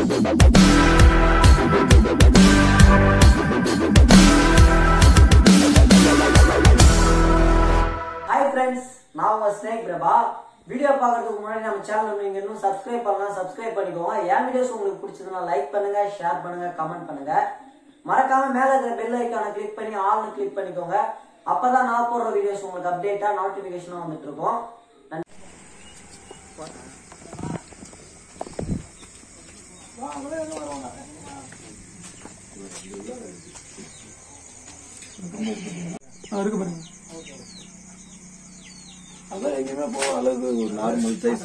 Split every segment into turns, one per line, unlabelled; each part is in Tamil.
Hi friends, நான் உங்க ஸ்னேக் பிரபா. வீடியோ பார்க்கிறதுக்கு முன்னாடி நம்ம சேனலை நீங்க இன்னும் சப்ஸ்கிரைப் பண்ணலாம், சப்ஸ்கிரைப் பண்ணிக்கோங்க. என் வீடியோஸ் உங்களுக்கு பிடிச்சதுன்னா லைக் பண்ணுங்க, ஷேர் பண்ணுங்க, கமெண்ட் பண்ணுங்க. மறக்காம மேல இருக்கிற பெல் ஐகானை கிளிக் பண்ணி ஆல்னு கிளிக் பண்ணிக்கோங்க. அப்பதான் நான் போடுற வீடியோஸ் உங்களுக்கு அப்டேட்டா நோட்டிபிகேஷனா வந்துட்டு இருக்கும்.
அதான் எங்கேயுமே போக அளவுக்கு ஒரு நார்மல் சைஸ்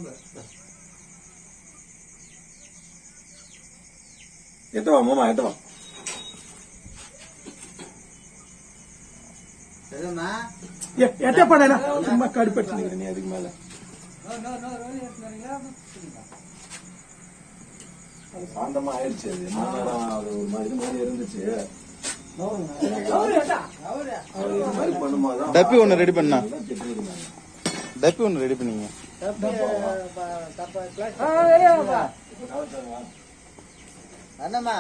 எத்தவா மாமா எத்தவா எட்ட பண்ண சும்மா கடுப்படிச்சு நீ அதுக்கு மேல அது சாந்தமா ஆயிடுச்சு. அது ஒரு மாதிரி இருந்துச்சு.
டப்பி ஒண்ணு ரெடி பண்ணா டப்பி ஒண்ணு ரெடி பண்ணீங்க
அண்ணம்மா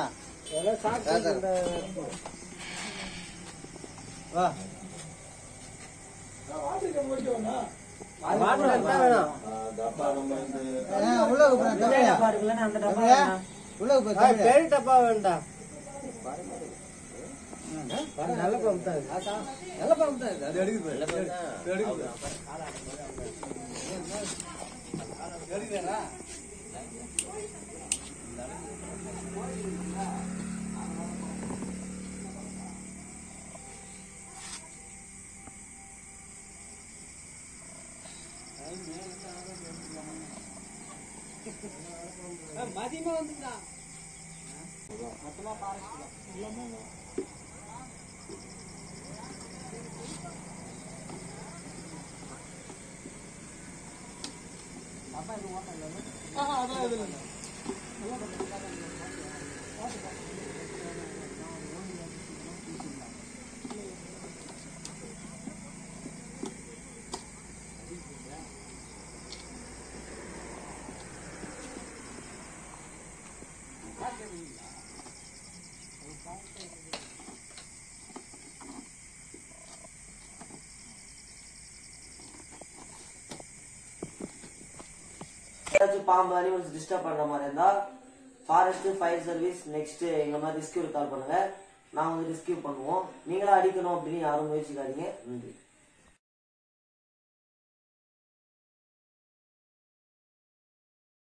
டப்பா வேண்டாம். நல்ல பம்பு தான், நல்ல பம்பு தான். அது எடுக்குது மதியமா வந்துதான் மொத்தமா பாருங்க.
பாம்பு அனிமல்ஸ் டிஸ்டர்ப் பண்ற மாதிரி இருந்தா ஃபாரஸ்ட் ஃபயர் சர்வீஸ் நெக்ஸ்ட் எங்க மாதிரி ரெஸ்கியூ கால் பண்ணுங்க. நாங்க வந்து ரெஸ்கியூ பண்ணுவோம். நீங்களா அடிக்கணும் அப்படின்னு யாரும் முயற்சிக்காதீங்க. நன்றி.